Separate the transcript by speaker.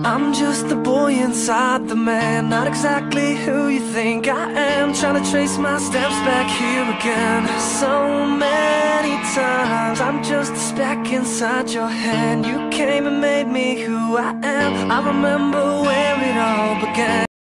Speaker 1: I'm just the boy inside the man, not exactly who you think I am. Trying to trace my steps back here again. So many times I'm just a speck inside your hand. You came and made me who I am. I remember where it all began.